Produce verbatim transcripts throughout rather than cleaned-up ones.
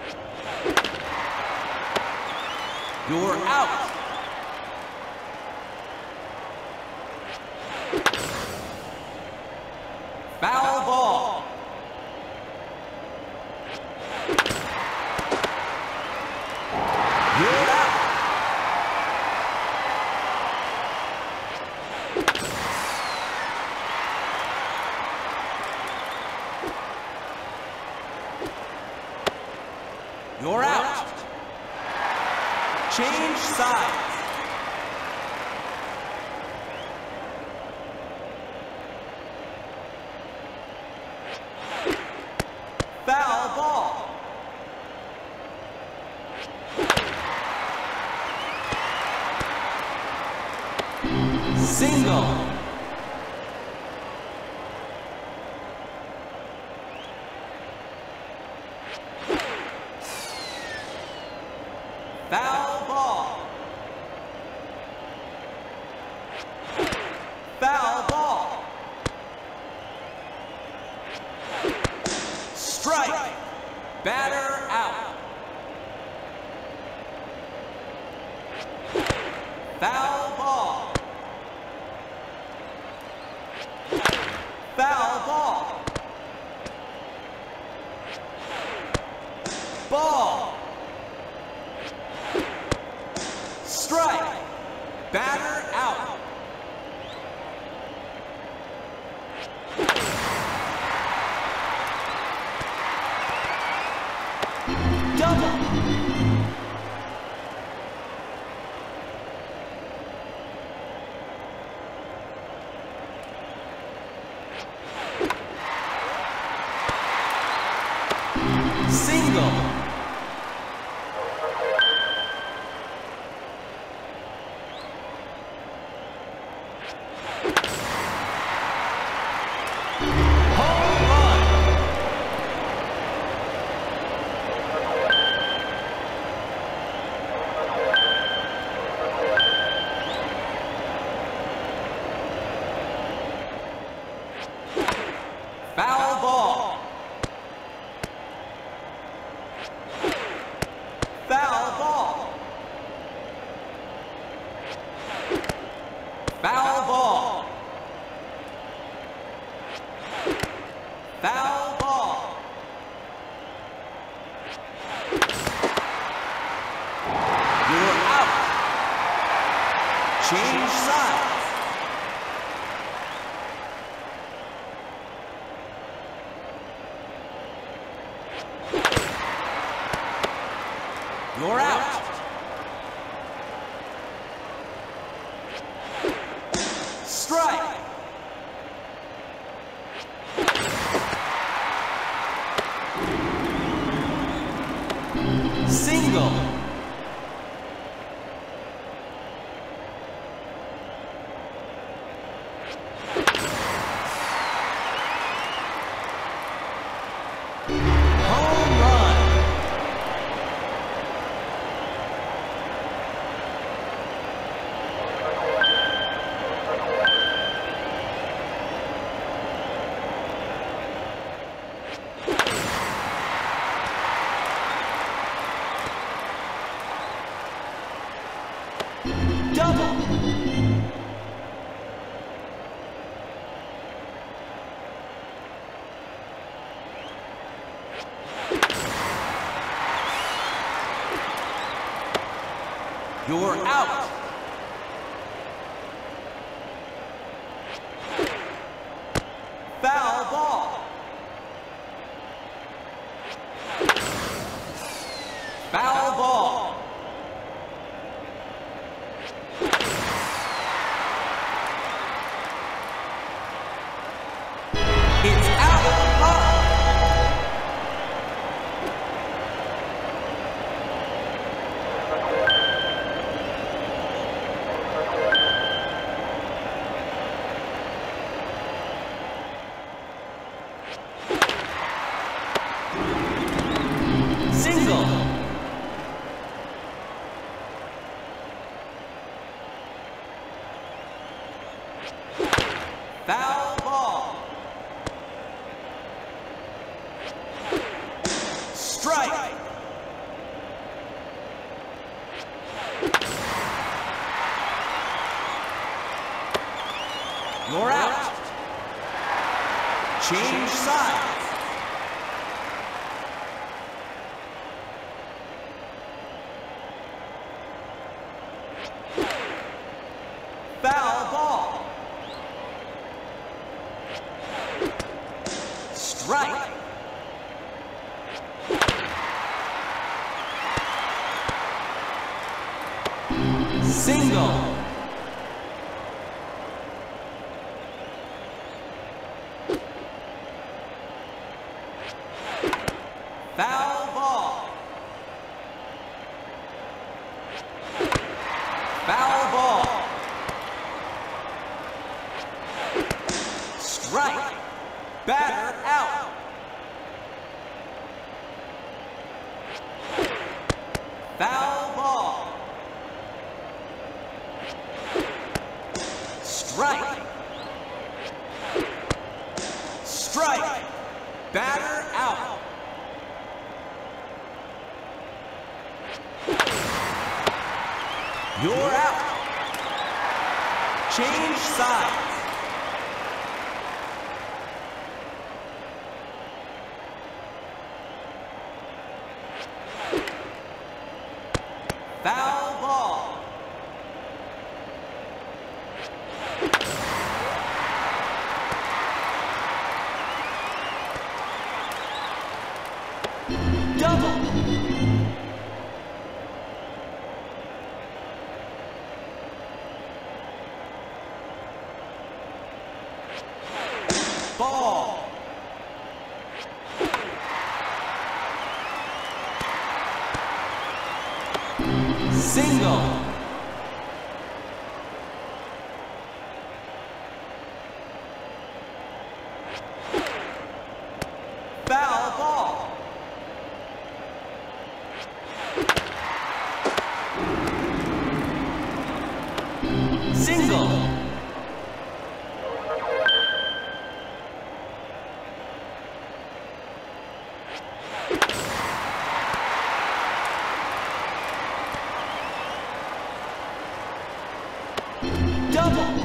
You're out. Foul ball. You're out. You're out. Change sides. Foul ball. Single. Foul ball. Foul ball. Strike. Batter out. Foul ball. Foul ball. Ball. Strike. Batter out. Double. Single. Home run. Foul ball. Foul ball. Foul ball. Foul ball. You're out. Change sides. You're out. Strike. Single. Home run. Double. You're out. Foul ball. Foul ball. It's out of the park. Single. Foul ball. Strike. Change sides. Foul ball. Strike. Single. Foul ball. Foul ball. Strike. Batter out. Foul ball. Strike. Strike. Batter out. You're out. Change sides. Foul ball. Double. Ball. Single. Foul ball. Single. Double.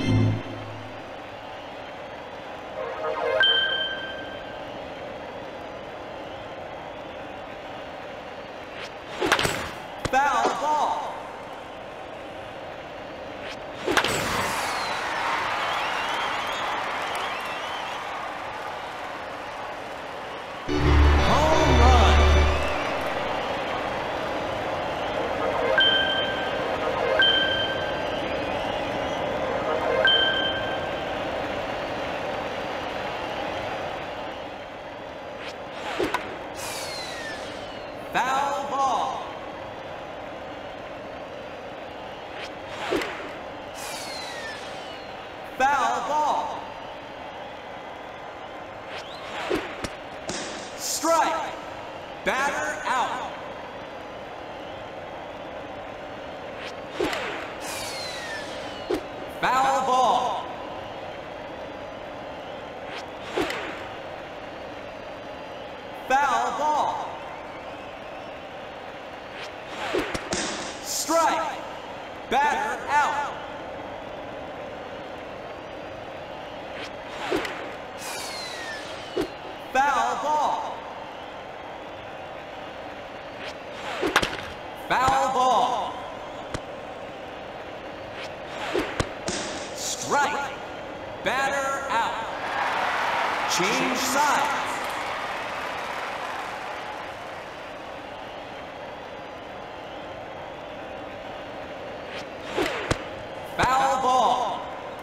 Foul ball. Home run. Foul ball. Foul ball. Strike. Batter out. Foul ball. Foul ball. Strike. Batter out. Foul ball. Foul ball. Strike. Batter out. Change sides. Foul ball.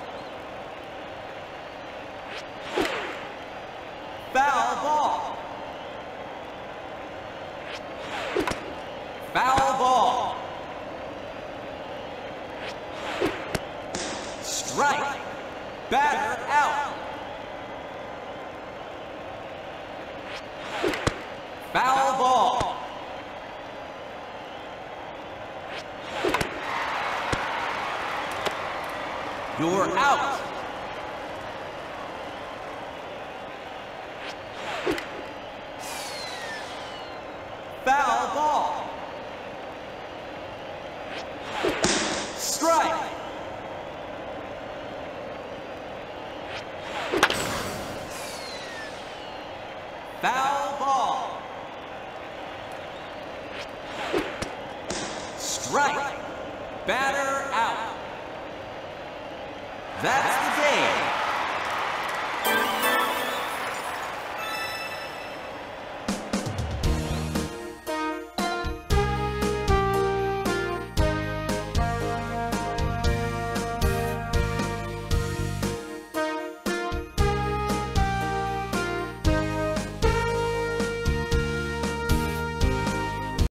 Foul ball. Foul ball. Strike. Batter out. Foul ball. You're out. Foul ball. Strike. Strike. Batter out. That's the game.